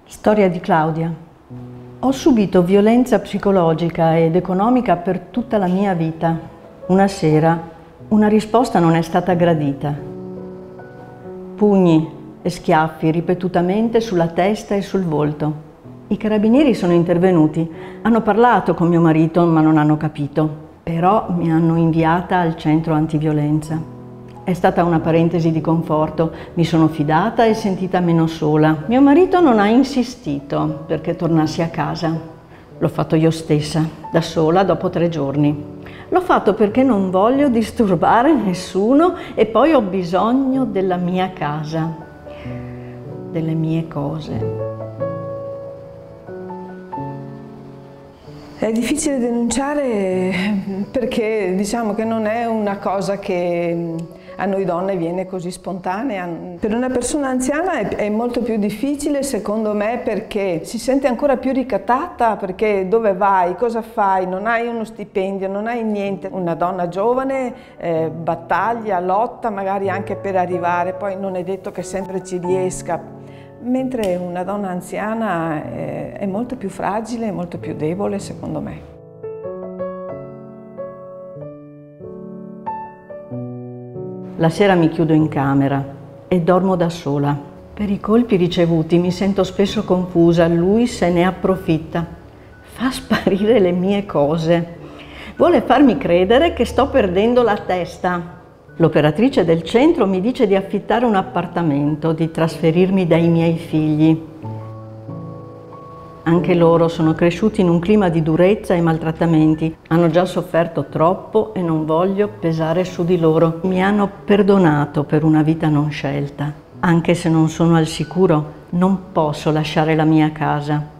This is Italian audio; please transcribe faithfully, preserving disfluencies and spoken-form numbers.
Storia di Claudia. Ho subito violenza psicologica ed economica per tutta la mia vita. Una sera una risposta non è stata gradita. Pugni e schiaffi ripetutamente sulla testa e sul volto. I carabinieri sono intervenuti, hanno parlato con mio marito ma non hanno capito, però mi hanno inviata al centro antiviolenza. È stata una parentesi di conforto, mi sono fidata e sentita meno sola. Mio marito non ha insistito perché tornassi a casa. L'ho fatto io stessa, da sola, dopo tre giorni. L'ho fatto perché non voglio disturbare nessuno e poi ho bisogno della mia casa, delle mie cose. È difficile denunciare perché diciamo che non è una cosa che a noi donne viene così spontanea. Per una persona anziana è, è molto più difficile secondo me perché si sente ancora più ricattata, perché dove vai, cosa fai, non hai uno stipendio, non hai niente. Una donna giovane eh, battaglia, lotta magari anche per arrivare, poi non è detto che sempre ci riesca. Mentre una donna anziana è, è molto più fragile, molto più debole, secondo me. La sera mi chiudo in camera e dormo da sola. Per i colpi ricevuti mi sento spesso confusa, lui se ne approfitta. Fa sparire le mie cose. Vuole farmi credere che sto perdendo la testa. L'operatrice del centro mi dice di affittare un appartamento, di trasferirmi dai miei figli. Anche loro sono cresciuti in un clima di durezza e maltrattamenti. Hanno già sofferto troppo e non voglio pesare su di loro. Mi hanno perdonato per una vita non scelta. Anche se non sono al sicuro, non posso lasciare la mia casa.